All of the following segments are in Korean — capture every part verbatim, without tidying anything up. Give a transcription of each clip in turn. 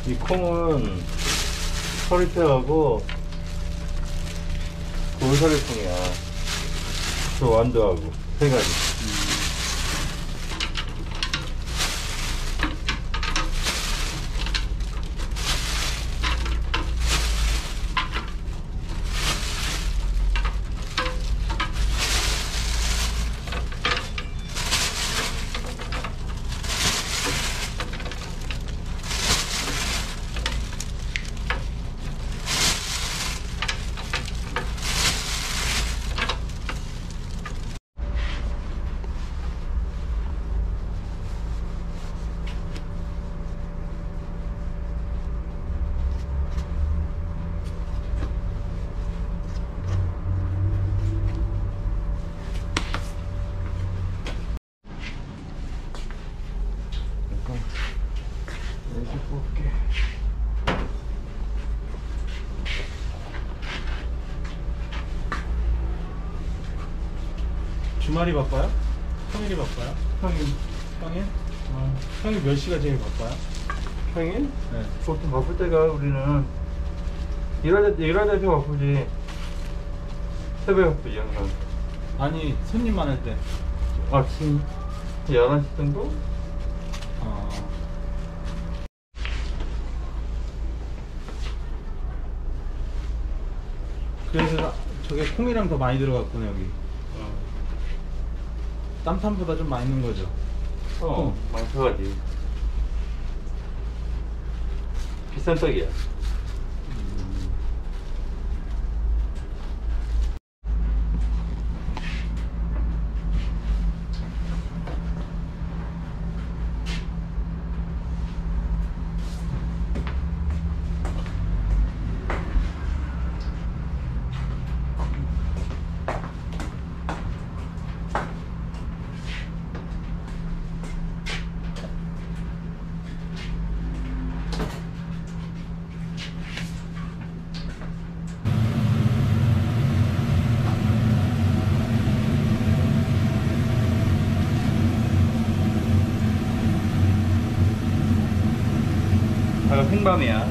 이 콩은 서리태하고 돌서리콩이야. 저 완두하고 세 가지. 이렇게 뽑을게. 주말이 바빠요? 평일이 바빠요? 평일. 평일? 어, 평일 몇 시가 제일 바빠요? 평일? 네. 보통 바쁠 때가 우리는 일할 때, 일할 때 바쁘지. 새벽에 바쁘지, 항상. 아니, 손님 많을 때. 아침 열한 시 정도? 어. 그래서 저게 콩이랑 더 많이 들어갔구나, 여기. 어. 땀탄보다 좀 많이 넣은 거죠? 어, 많이 들어가지. 비싼 떡이야. 다가 생밤이야.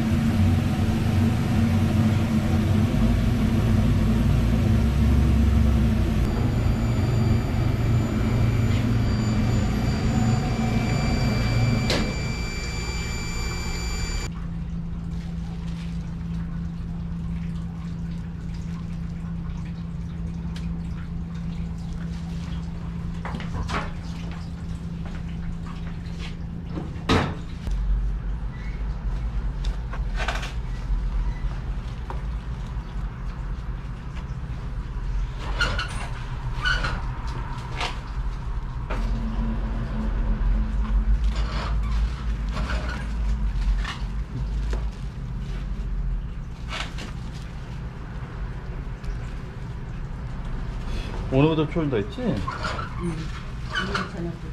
오늘부터 출근 더 했지? 응. 오늘 저녁부터.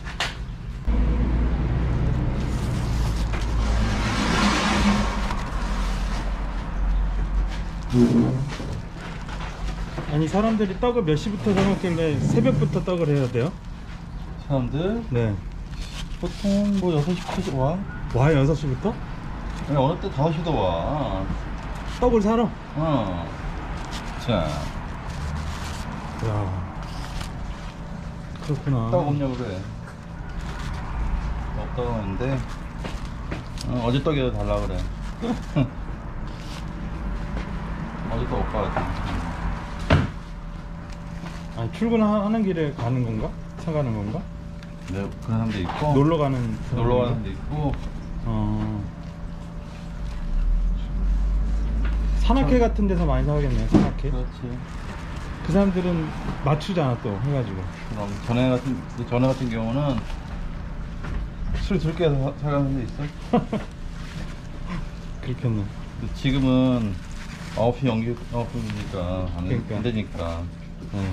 아니, 사람들이 떡을 몇 시부터 사먹길래 새벽부터 떡을 해야 돼요? 사람들? 네. 보통 뭐 여섯 시부터 와. 와, 여섯 시부터? 아니, 어느 때 다섯 시도 와. 떡을 사러? 어. 자, 야, 그렇구나. 떡 없냐 그래. 없다고 하는데 어, 어제 떡이라도 달라 그래. 어제 떡 못 가야지. 아니, 출근하는 길에 가는 건가? 차 가는 건가? 네, 그런 사람도 있고 놀러 가는 놀러 가는 사람인가? 사람도 있고. 어. 산악회 같은 데서 많이 사가겠네요, 산악회. 그렇지. 그 사람들은 맞추잖아, 또 해가지고. 그럼 전에 같은 전에 같은 경우는 술 들게 해서 사- 사가는 데 있어. 그렇겠네. 근데 지금은 아홉 시 연기 영업이니까 안, 그러니까. 안 되니까. 네.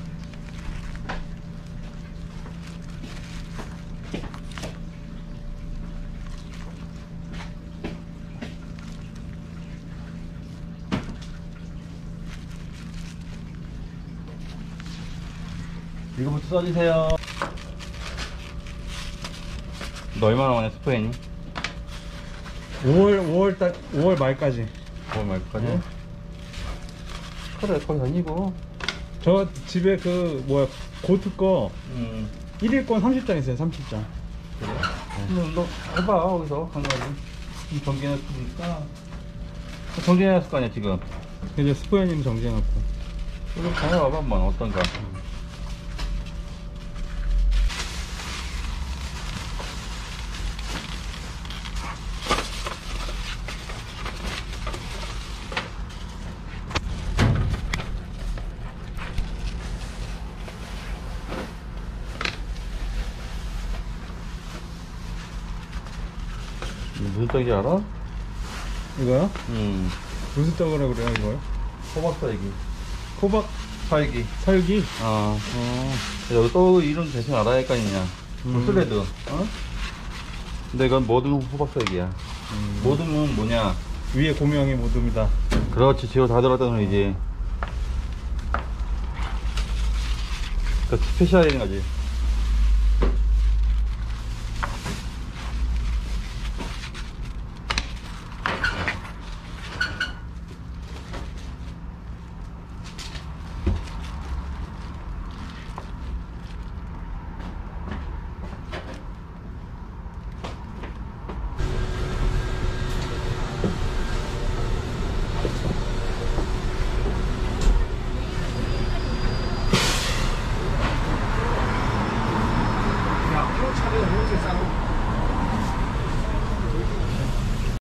이거부터 써주세요. 너 얼마나 만에 스프했니? 오월 오월 달 오월 말까지. 오월 말까지. 네. 그래, 거기 다니고. 저 집에 그 뭐야 고트 거 음. 일일권 삼십 장 있어요. 삼십 장. 그래? 그럼 너 해봐, 거기서. 강가지. 정지해놨으니까. 정지해놨을 거 아니야, 지금. 이제 스포연님 정지해놓고. 이거 다녀와봐, 한번 어떤가. 무슨 떡인지 알아? 이거요? 음. 무슨 떡으로 그래요 이거요? 호박 살기. 호박 살기. 살기? 어. 어. 여기 또 이름 대충 알아야 할 거 아니냐. 음. 슬레드. 어? 근데 이건 모든 호박 살기야. 음. 모듬은 뭐냐? 위에 고명이 모둠이다. 그렇지, 지금 다 들었다는 이제. 그 스페셜인 거지.